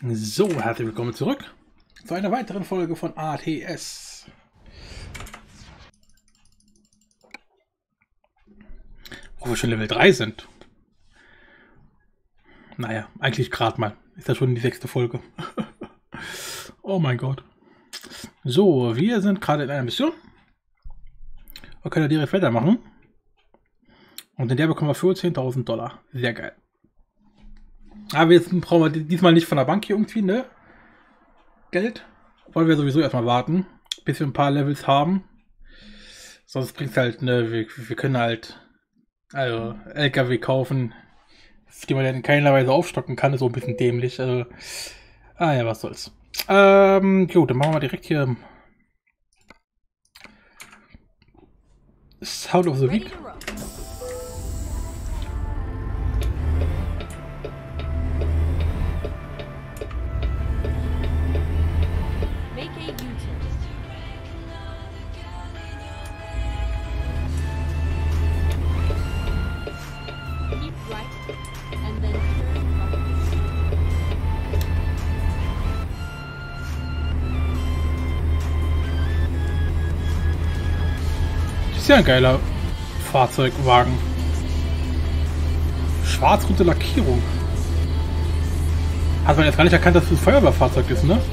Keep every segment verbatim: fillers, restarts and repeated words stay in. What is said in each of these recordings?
So, herzlich willkommen zurück zu einer weiteren Folge von A T S. Wo wir schon Level drei sind. Naja, eigentlich gerade mal. Ist das schon die sechste Folge. Oh mein Gott. So, wir sind gerade in einer Mission. Wir können ja direkt weitermachen. Und in der bekommen wir vierzehntausend Dollar. Sehr geil. Aber jetzt brauchen wir diesmal nicht von der Bank hier irgendwie, ne? Geld. Wollen wir sowieso erstmal warten, bis wir ein paar Levels haben. Sonst bringt es halt, ne? Wir, wir können halt also L K W kaufen, die man ja in keiner Weise aufstocken kann. Ist so ein bisschen dämlich. Also, ah ja, was soll's. Ähm, gut, dann machen wir direkt hier Sound of the Week. Ist ja ein geiler Fahrzeugwagen. Schwarz-rote Lackierung. Hat man jetzt gar nicht erkannt, dass das ein Feuerwehrfahrzeug ist, ne?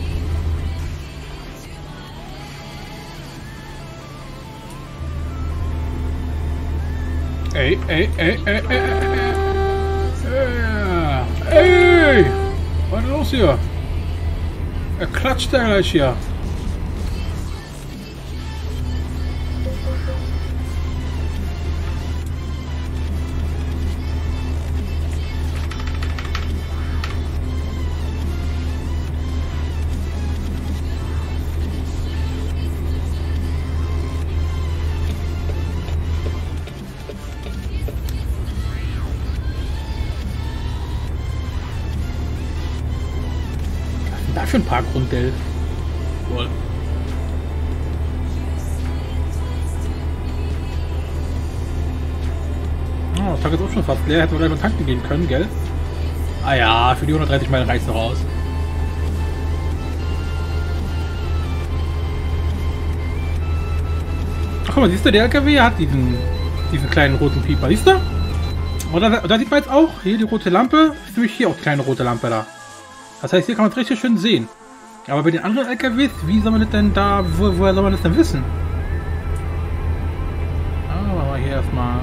Ey, ey, ey, ey, ey, ey, ey, ey, was ist los hier? Er klatscht da gleich hier. Für ein Parkrundell. Wohl. Oh, das Tag ist auch schon fast leer. Hätten wir gleich mal tanken gehen können, gell? Ah ja, für die hundertdreißig Meilen reicht es noch aus. Ach, guck mal, siehst du, der L K W hat diesen, diesen kleinen roten Pieper. Siehst du? Und da, da sieht man jetzt auch, hier die rote Lampe, ist nämlich hier auch die kleine rote Lampe da. Das heißt, hier kann man es richtig schön sehen. Aber bei den anderen L K Ws, wie soll man das denn da, wo, woher soll man das denn wissen? Ah, machen wir hier erstmal.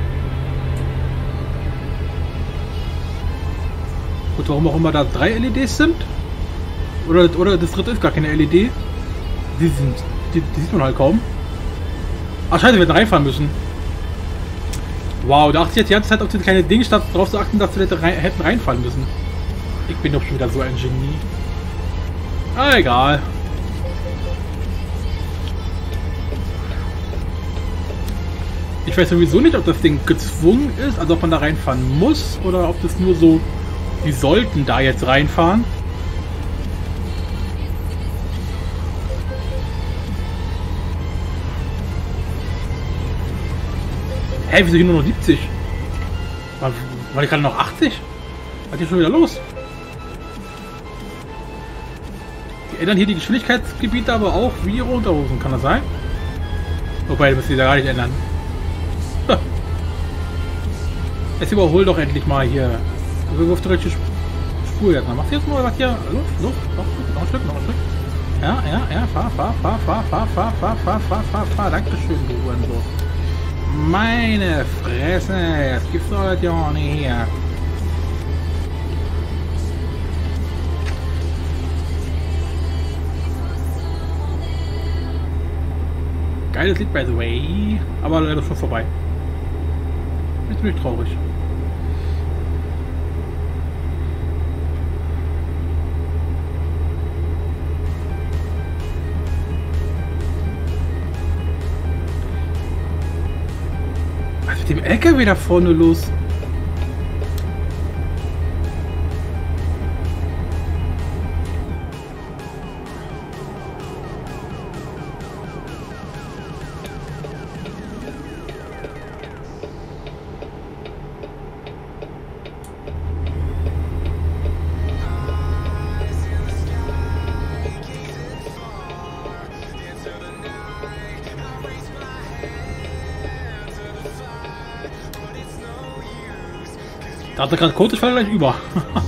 Gut, warum auch immer da drei L E Ds sind? Oder, oder das dritte ist gar keine L E D. Die, sind, die, die sieht man halt kaum. Ach scheiße, wir hätten reinfahren müssen. Wow, da achte ich jetzt die ganze Zeit auf das kleine Ding, statt darauf zu achten, dass wir hätten reinfahren müssen. Ich bin doch schon wieder so ein Genie. Ah, egal. Ich weiß sowieso nicht, ob das Ding gezwungen ist, also ob man da reinfahren muss, oder ob das nur so, die sollten da jetzt reinfahren. Hä, wieso hier nur noch siebzig? War, war die gerade noch achtzig? Was ist hier schon wieder los? Die ändern hier die Geschwindigkeitsgebiete aber auch wie ihre Unterhosen, kann das sein? Wobei, das müssen die da gar nicht ändern. Jetzt überhol doch endlich mal hier. Also auf die richtige Spur jetzt. Machst du jetzt mal was hier? Luft, Luft, noch, noch ein Stück, noch ein Stück. Ja, ja, ja, fahr, fahr, fahr, fahr, fahr, fahr, fahr, fahr, fahr, fahr, fahr. Dankeschön, du Hurensohn. Meine Fresse, jetzt gibt's doch das ja nicht hier. Geiles Lied, by the way. Aber leider schon vorbei. Jetzt bin ich traurig. Was ist mit dem L K W da vorne los? Da hat er gerade kurz, ich falle gleich über.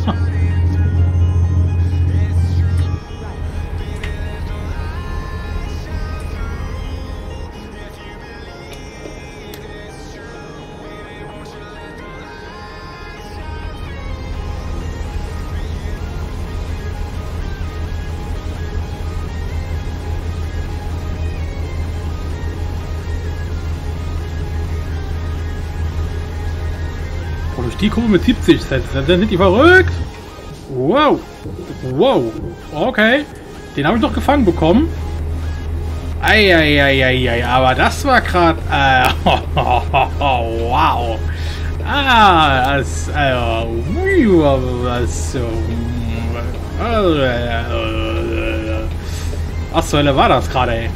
Die Kurve mit siebzig, dann sind die verrückt. Wow. Wow. Okay. Den habe ich noch gefangen bekommen. Eieieiei, aber das war gerade... Äh, oh, oh, oh, oh, wow. Ah, das... Äh, das äh, was zur Hölle war das gerade, ey?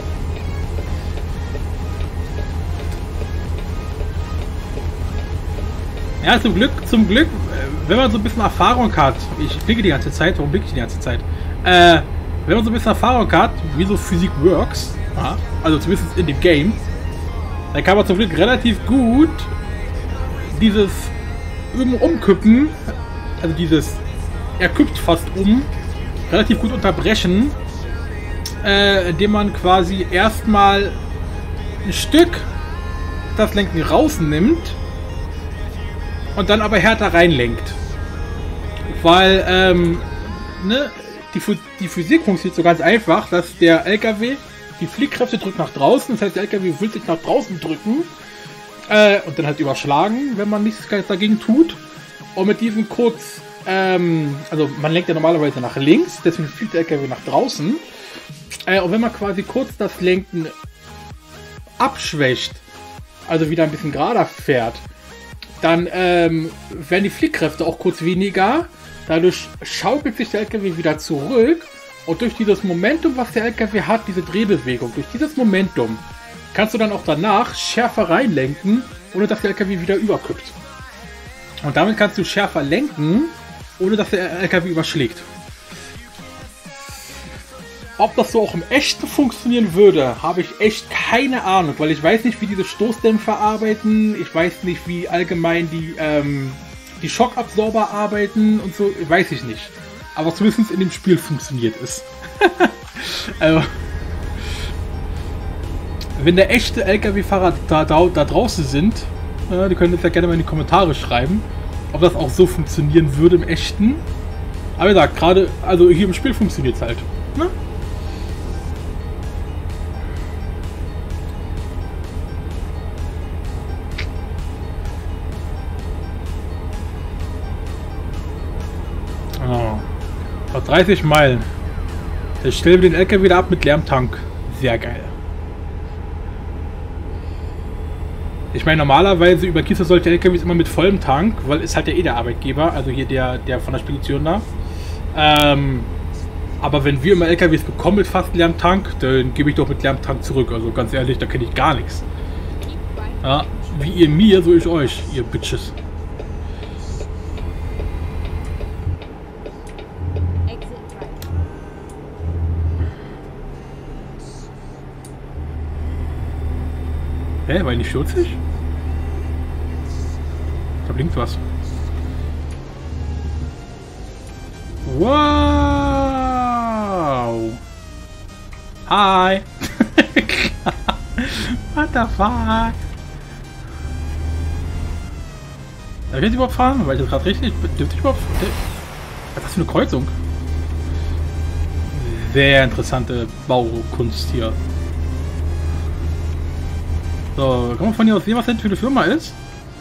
Ja, zum Glück, zum Glück, wenn man so ein bisschen Erfahrung hat, ich blicke die ganze Zeit, warum blicke ich die ganze Zeit? Äh, wenn man so ein bisschen Erfahrung hat, wie so Physik works, ja, also zumindest in dem Game, dann kann man zum Glück relativ gut dieses Umkippen, also dieses, er kippt fast um, relativ gut unterbrechen, äh, indem man quasi erstmal ein Stück das Lenken rausnimmt, und dann aber härter reinlenkt. Weil, ähm, ne, die, die Physik funktioniert so ganz einfach, dass der L K W die Fliehkräfte drückt nach draußen, das heißt, der L K W will sich nach draußen drücken äh, und dann halt überschlagen, wenn man nichts dagegen tut. Und mit diesem kurz, ähm, also man lenkt ja normalerweise nach links, deswegen fliegt der L K W nach draußen. Äh, und wenn man quasi kurz das Lenken abschwächt, also wieder ein bisschen gerader fährt, dann ähm, werden die Fliehkräfte auch kurz weniger. Dadurch schaukelt sich der L K W wieder zurück. Und durch dieses Momentum, was der L K W hat, diese Drehbewegung, durch dieses Momentum, kannst du dann auch danach schärfer reinlenken, ohne dass der L K W wieder überkippt. Und damit kannst du schärfer lenken, ohne dass der L K W überschlägt. Ob das so auch im Echten funktionieren würde, habe ich echt keine Ahnung, weil ich weiß nicht, wie diese Stoßdämpfer arbeiten, ich weiß nicht, wie allgemein die, ähm, die Schockabsorber arbeiten und so, weiß ich nicht. Aber zumindest in dem Spiel funktioniert es. Also, wenn der echte L K W-Fahrer da, da, da draußen sind, äh, die können das ja gerne mal in die Kommentare schreiben, ob das auch so funktionieren würde im Echten. Aber wie gesagt, gerade, also hier im Spiel funktioniert es halt. Ne? Auf dreißig Meilen. Jetzt stellen wir den L K W wieder ab mit leerem Tank. Sehr geil. Ich meine, normalerweise übergießt er solche L K Ws immer mit vollem Tank, weil ist halt ja eh der Arbeitgeber, also hier der, der von der Spedition da. Ähm, aber wenn wir immer L K Ws bekommen mit fast leerem Tank, dann gebe ich doch mit leerem Tank zurück. Also ganz ehrlich, da kenne ich gar nichts. Ja, wie ihr mir, so ich euch, ihr Bitches. Hä, war ich nicht vierzig? Da blinkt was. Wow! Hi! What the fuck? Darf ich jetzt überhaupt fahren? Weil ich das gerade richtig... Dürfte ich überhaupt... Was ist das für eine Kreuzung? Sehr interessante Baukunst hier. So, kann man von hier aus sehen, was das für eine Firma ist?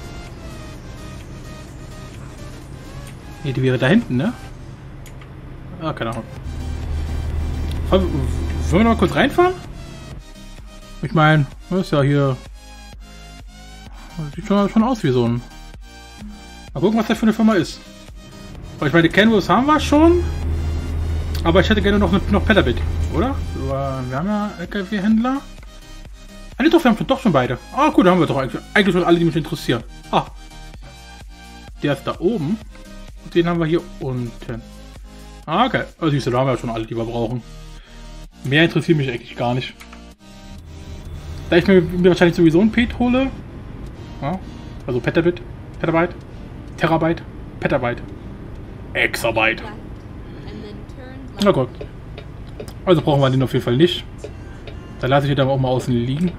Ne, die wäre da hinten, ne? Ah, keine Ahnung. Wollen wir noch mal kurz reinfahren? Ich meine, das ist ja hier... Das sieht schon, schon aus wie so ein... Mal gucken, was das für eine Firma ist. Aber ich meine, die Canvas haben wir schon. Aber ich hätte gerne noch, noch Petabit, oder? Wir haben ja L K W-Händler. Ah, nee, doch, wir haben doch schon beide. Ah, gut, da haben wir doch eigentlich, eigentlich schon alle, die mich interessieren. Ah. Der ist da oben. Und den haben wir hier unten. Ah, okay. Also siehst du, da haben wir ja schon alle, die wir brauchen. Mehr interessiert mich eigentlich gar nicht. Da ich mir, mir wahrscheinlich sowieso ein Pet hole. Ja, also Petabit, Petabyte, Terabyte, Petabyte. Exabyte. Na gut. Also brauchen wir den auf jeden Fall nicht. Da lasse ich ihn dann auch mal außen liegen.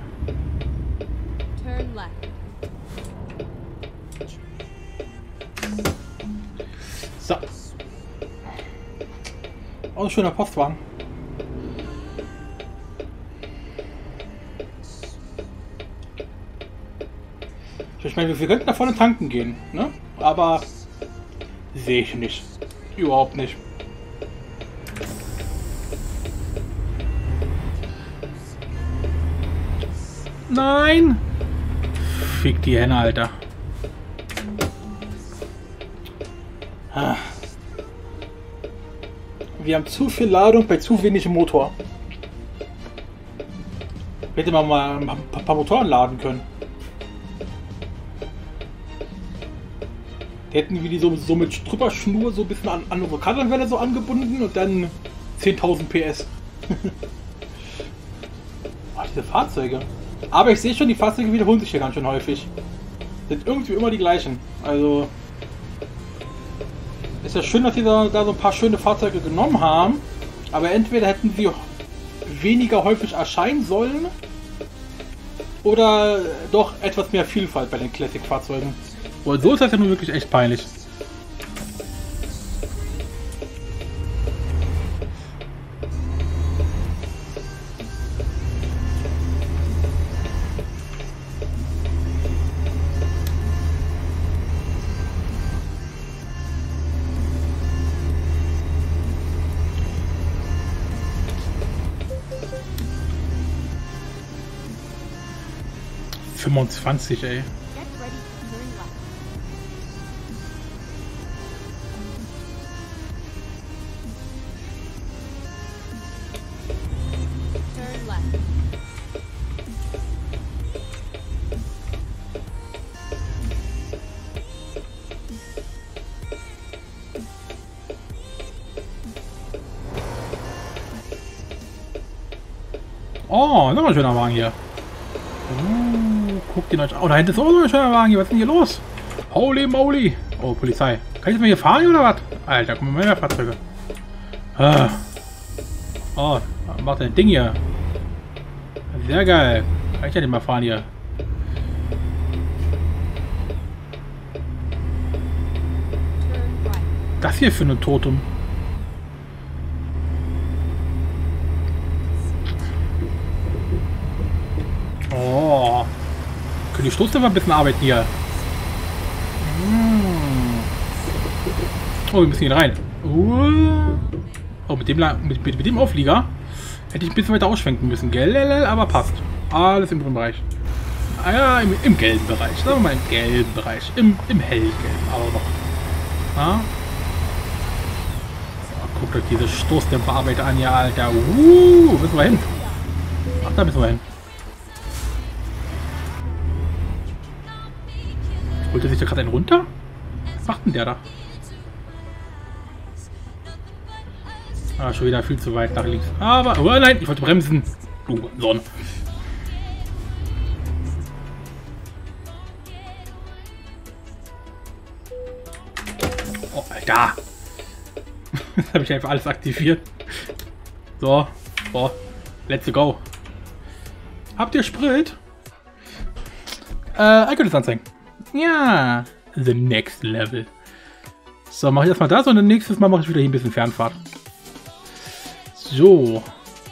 So. Oh, schöner Postwagen. Ich meine, wir könnten da vorne tanken gehen, ne? Aber sehe ich nicht. Überhaupt nicht. Nein! Fick die Henne, Alter. Wir haben zu viel Ladung bei zu wenig Motor. Hätte man mal ein paar, paar Motoren laden können. Die hätten wir die so, so mit Strüpperschnur so ein bisschen an, an unsere Kardanwelle so angebunden und dann zehntausend P S. Oh, diese Fahrzeuge. Aber ich sehe schon, die Fahrzeuge wiederholen sich hier ganz schön häufig. Sind irgendwie immer die gleichen. Also ist ja schön, dass sie da, da so ein paar schöne Fahrzeuge genommen haben. Aber entweder hätten sie weniger häufig erscheinen sollen oder doch etwas mehr Vielfalt bei den Classic-Fahrzeugen. Und so ist das ja nun wirklich echt peinlich. fünfundzwanzig, ey. Oh, noch ein schöner Wagen hier. Uh, guckt ihn euch an. Oh, da hinten ist auch noch ein schöner Wagen hier. Was ist denn hier los? Holy moly. Oh, Polizei. Kann ich jetzt mal hier fahren oder was? Alter, kommen mehr Fahrzeuge. Ah. Oh, was macht denn Ding hier? Sehr geil. Kann ich ja nicht mal fahren hier. Das hier für eine Totem. Oh. Können die Stoßdämpfer ein bisschen arbeiten hier? Oh, wir müssen hier rein. Oh, mit dem, mit, mit dem Auflieger hätte ich ein bisschen weiter ausschwenken müssen, gell? Aber passt. Alles im grünen Bereich. Ah ja, im, im gelben Bereich. Sagen wir mal im gelben Bereich. Im, im hellgelben, aber noch. Ah. So, guckt euch diese Stoßdämpferarbeiter an, ja, Alter. Uh, müssen wir hin. Ach, da müssen wir hin. Holt er sich da gerade einen runter? Was macht denn der da? Ah, schon wieder viel zu weit nach links. Aber, oh nein, ich wollte bremsen. Du Sonne. Oh, Alter. Jetzt habe ich einfach alles aktiviert. So, boah, let's go. Habt ihr Sprit? Äh, ich könnte es anzeigen. Ja, the next level. So, mache ich erstmal das und dann nächstes Mal mache ich wieder hier ein bisschen Fernfahrt. So.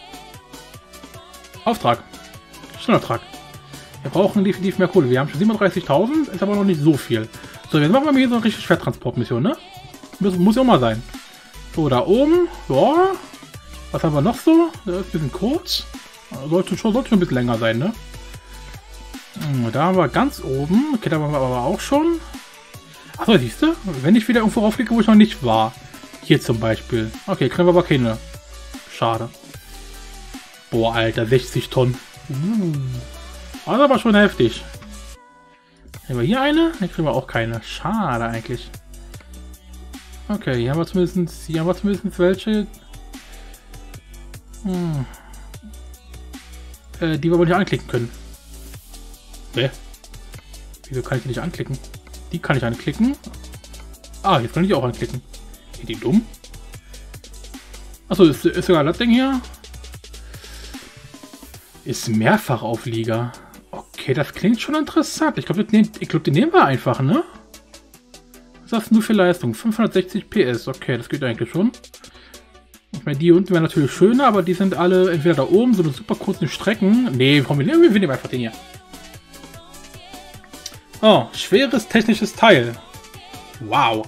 Auftrag. Schnellauftrag. Wir brauchen definitiv mehr Kohle. Wir haben schon siebenunddreißigtausend, ist aber noch nicht so viel. So, jetzt machen wir hier so eine richtige Schwertransportmission, ne? Muss, muss ja auch mal sein. So, da oben. Ja. Was haben wir noch so? Das ist ein bisschen kurz. Sollte schon, sollte schon ein bisschen länger sein, ne? Da haben wir ganz oben. Okay, da waren wir aber auch schon. Achso, siehst du? Wenn ich wieder irgendwo raufklicke, wo ich noch nicht war. Hier zum Beispiel. Okay, kriegen wir aber keine. Schade. Boah, Alter, sechzig Tonnen. Uh. Das ist aber schon heftig. Haben wir hier eine? Hier kriegen wir auch keine. Schade eigentlich. Okay, hier haben wir zumindest, hier haben wir zumindest welche. Hm. Äh, die wir wohl nicht anklicken können. Hä? Wieso kann ich die nicht anklicken? Die kann ich anklicken. Ah, jetzt kann ich auch anklicken. Sind die dumm? Achso, ist, ist sogar das Ding hier. Ist Mehrfachauflieger. Okay, das klingt schon interessant. Ich glaube, den, ich glaub, den nehmen wir einfach, ne? Was hast du für Leistung? fünfhundertsechzig P S. Okay, das geht eigentlich schon. Ich meine, die unten wären natürlich schöner, aber die sind alle entweder da oben, so eine super kurzen Strecken. Nee, komm, wir nehmen, wir nehmen einfach den hier. Oh, schweres technisches Teil. Wow.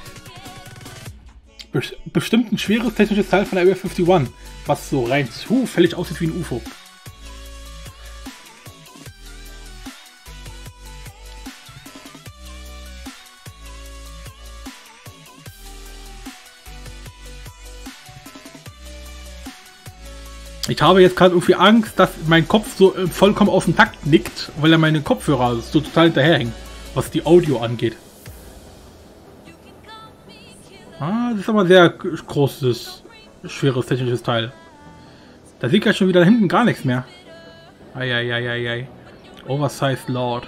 Bestimmt ein schweres technisches Teil von der Area einundfünfzig, was so rein zufällig aussieht wie ein U F O. Ich habe jetzt gerade irgendwie Angst, dass mein Kopf so äh, vollkommen aus dem Takt nickt, weil er meine Kopfhörer so total hinterherhängen, was die Audio angeht. Ah, das ist aber ein sehr großes, schweres technisches Teil. Da sieht ja schon wieder hinten gar nichts mehr. Eieieiei. Oversized Lord.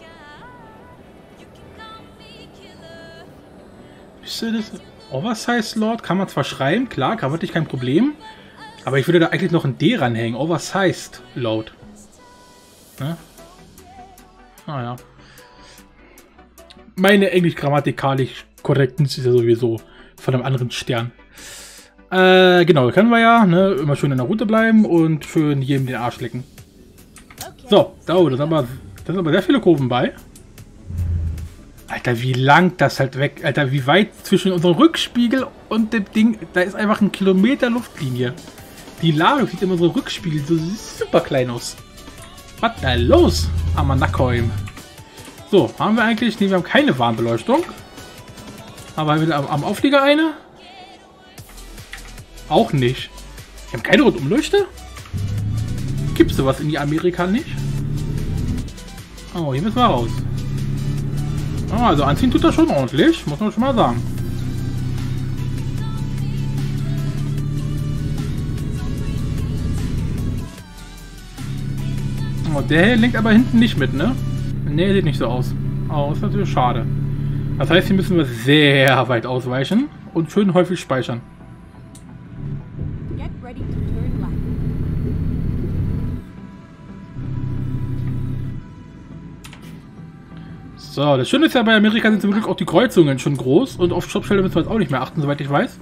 Ist das? Oversized Lord kann man zwar schreiben, klar, grammatikalisch kein Problem. Aber ich würde da eigentlich noch ein D ranhängen. Oversized Load. Ne? Naja. Meine englisch-grammatikalisch Korrektnis ist ja sowieso von einem anderen Stern. Äh, genau, können wir ja, ne? Immer schön in der Route bleiben und schön jedem den Arsch lecken. So, da, oh, da sind aber, da sind aber sehr viele Kurven bei. Alter, wie lang das halt weg. Alter, wie weit zwischen unserem Rückspiegel und dem Ding. Da ist einfach ein Kilometer Luftlinie. Die Ladung sieht in unserem Rückspiegel so super klein aus. Was ist da los? Amanackheim. So, haben wir eigentlich... Nee, wir haben keine Warnbeleuchtung. Aber haben wir am, am Auflieger eine? Auch nicht. Wir haben keine Rundumleuchte? Gibt es sowas in die Amerika nicht? Oh, hier müssen wir raus. Oh, also anziehen tut das schon ordentlich, muss man schon mal sagen. Oh, der lenkt aber hinten nicht mit, ne? Ne, sieht nicht so aus. Oh, ist natürlich schade. Das heißt, hier müssen wir sehr weit ausweichen und schön häufig speichern. So, das Schöne ist ja, bei Amerika sind zum Glück auch die Kreuzungen schon groß und auf Stoppschilder müssen wir jetzt auch nicht mehr achten, soweit ich weiß.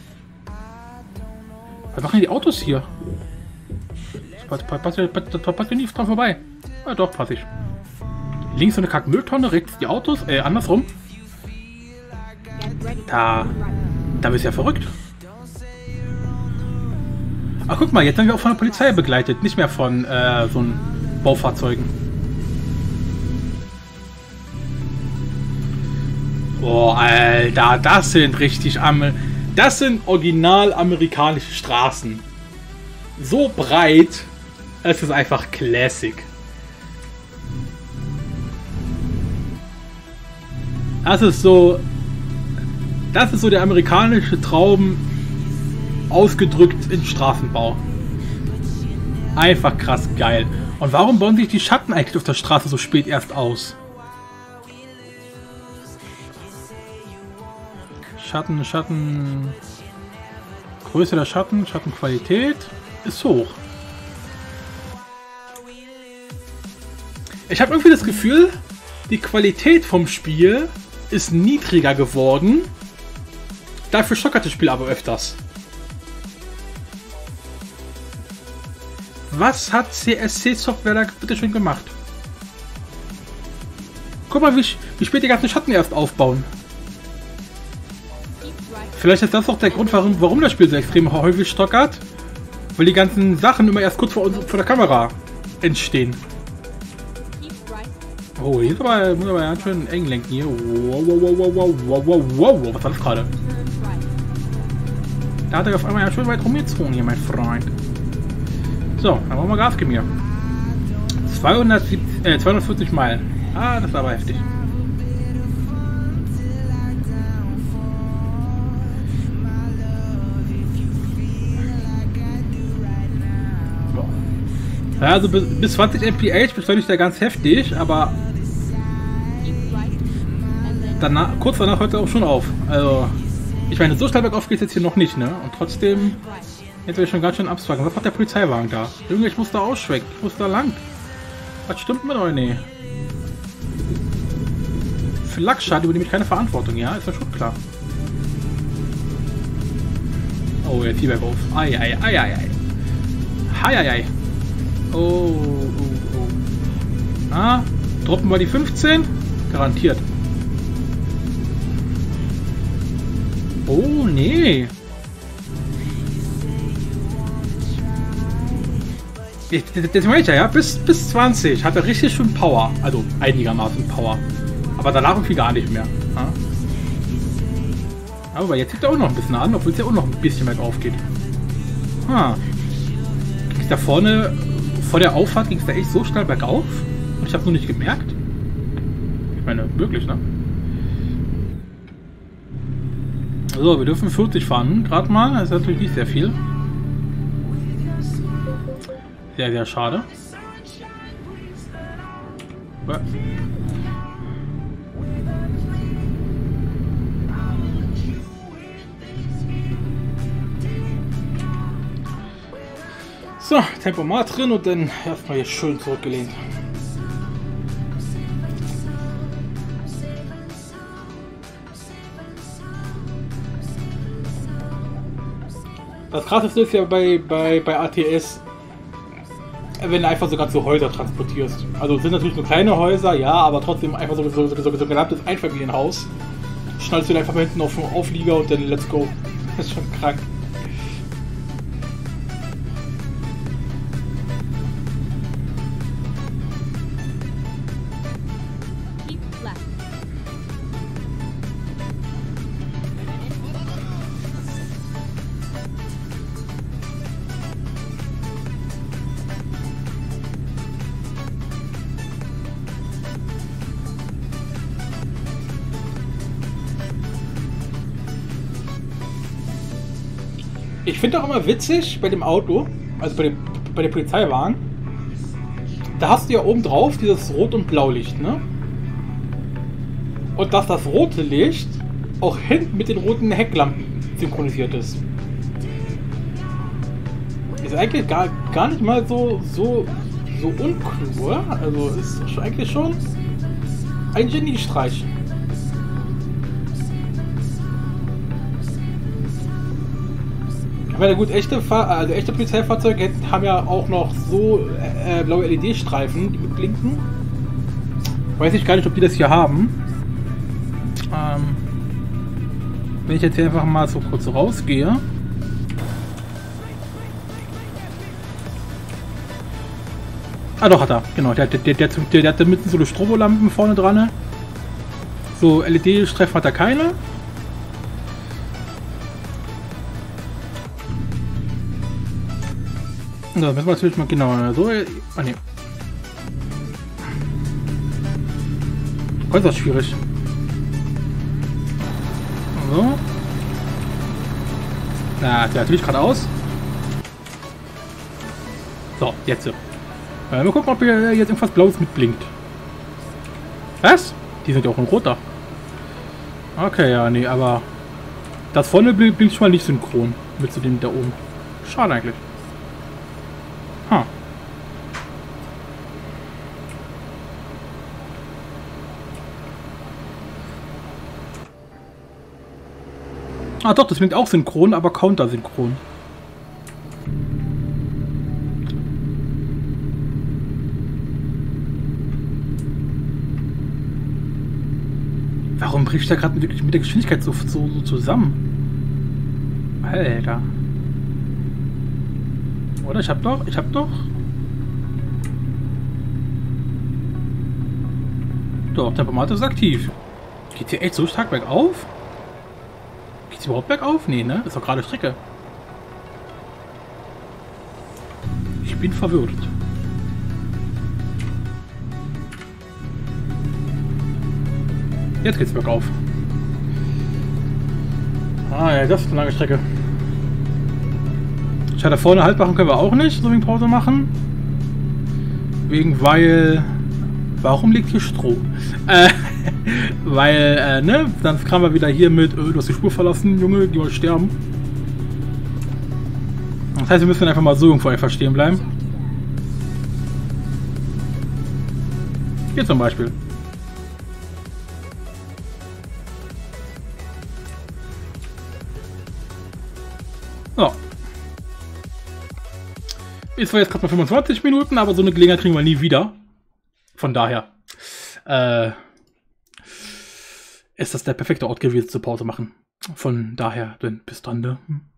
Was machen die Autos hier? Das passt ja nie dran vorbei. Ja, doch, pass ich. Links so eine Kackmülltonne, rechts die Autos, äh, andersrum. Da, da bist du ja verrückt. Ach, guck mal, jetzt sind wir auch von der Polizei begleitet, nicht mehr von äh, so einem Baufahrzeugen. Oh, Alter, das sind richtig Amer... Das sind original amerikanische Straßen. So breit, es ist einfach Classic. Das ist so... Das ist so der amerikanische Traum ausgedrückt in Straßenbau. Einfach krass geil. Und warum bauen sich die Schatten eigentlich auf der Straße so spät erst aus? Schatten, Schatten... Größe der Schatten, Schattenqualität ist hoch. Ich habe irgendwie das Gefühl, die Qualität vom Spiel ist niedriger geworden. Dafür schockert das Spiel aber öfters. Was hat C S C Software da bitte schön gemacht? Guck mal, wie, wie spät die ganzen Schatten erst aufbauen. Vielleicht ist das auch der Grund, warum, warum das Spiel so extrem häufig stockert. Weil die ganzen Sachen immer erst kurz vor, uns, vor der Kamera entstehen. Oh, hier ist aber, muss aber ganz schön eng lenken hier. Wow, wow, wow, wow, wow, wow, wow, was war das gerade? Da hat er auf einmal ja schön weit rumgezogen hier, mein Freund. So, dann wollen wir Gas geben hier. zweihundertsiebzig, äh, zweihundertvierzig Meilen. Ah, das war aber heftig. Ja, also bis, bis zwanzig M P H beschleunigt er ganz heftig, aber danach, kurz danach hört er auch schon auf. Also, ich meine, so steil bergauf geht es jetzt hier noch nicht, ne? Und trotzdem, jetzt will ich schon ganz schön abzwacken. Was macht der Polizeiwagen da? Irgendwie, ich muss da ausschwenken. Ich muss da lang. Was stimmt mit euch? Nee. Für Lackschaden übernehme ich keine Verantwortung, ja? Ist ja schon klar. Oh, jetzt hier bergauf. Ei, ei, ei, ei, ei. Ei, ei, ei. Oh, oh, oh. Ah, droppen wir die fünfzehn? Garantiert. Oh, nee. Das meine ich ja, ja. Bis, bis zwanzig hat er richtig schön Power. Also einigermaßen Power. Aber danach irgendwie gar nicht mehr. Ja? Aber jetzt zieht er auch noch ein bisschen an, obwohl es ja auch noch ein bisschen bergauf geht. Ah. Ging es da vorne, vor der Auffahrt, ging es da echt so schnell bergauf? Und ich habe nur nicht gemerkt. Ich meine, wirklich, ne? So, wir dürfen vierzig fahren, gerade mal. Das ist natürlich nicht sehr viel. Sehr, sehr schade. Was? So, Tempomat drin und dann erstmal hier schön zurückgelehnt. Das Krasseste ist ja bei, bei, bei A T S, wenn du einfach so ganze Häuser transportierst. Also es sind natürlich nur kleine Häuser, ja, aber trotzdem einfach so, so, so, so, so ein gesamtes Einfamilienhaus. Schnallst du dir einfach mal hinten auf den Auflieger und dann let's go. Das ist schon krank. Ich finde auch immer witzig bei dem Auto, also bei dem, bei der Polizeiwagen, da hast du ja oben drauf dieses Rot- und Blaulicht, ne? Und dass das rote Licht auch hinten mit den roten Hecklampen synchronisiert ist. Ist eigentlich gar, gar nicht mal so, so, so unklug, oder? Also ist eigentlich schon ein Geniestreich. Ich meine, gut, echte, Fahr also echte Polizeifahrzeuge haben ja auch noch so äh, blaue L E D-Streifen, die mit blinken. Weiß ich gar nicht, ob die das hier haben. Ähm, wenn ich jetzt hier einfach mal so kurz rausgehe. Ah doch, hat er. Genau, der, der, der, der, der, der hat da mitten so eine Strobolampen vorne dran. So L E D-Streifen hat er keine. So, müssen wir natürlich mal genauer. So, ah ne. Oh, ist das schwierig. So. Na, der natürlich gerade aus. So, jetzt. Äh, mal gucken, ob hier jetzt irgendwas Blaues mitblinkt. Was? Die sind ja auch in Rot da. Okay, ja, nee, aber das vorne blinkt schon mal nicht synchron mit zu dem da oben. Schade eigentlich. Ha. Ah doch, das blinkt auch synchron, aber countersynchron. Warum bricht der gerade wirklich mit der Geschwindigkeit so, so, so zusammen? Alter. Oder ich hab doch, ich hab doch. Doch, Tempomat ist aktiv. Geht's hier echt so stark bergauf? Geht's überhaupt bergauf? Nee, ne? Ist doch gerade Strecke. Ich bin verwirrt. Jetzt geht's bergauf. Ah ja, das ist eine lange Strecke. Da vorne halt machen können wir auch nicht, so wegen Pause machen. Wegen, weil, Warum liegt hier Stroh? Äh, weil, äh, ne, dann kamen wir wieder hier mit, äh, du hast die Spur verlassen, Junge, die wollen sterben. Das heißt, wir müssen einfach mal so irgendwo einfach stehen bleiben. Hier zum Beispiel. So. Ist zwar jetzt gerade mal fünfundzwanzig Minuten, aber so eine Gelegenheit kriegen wir nie wieder. Von daher äh, ist das der perfekte Ort gewesen zur Pause machen. Von daher, dann bis dann. Ne?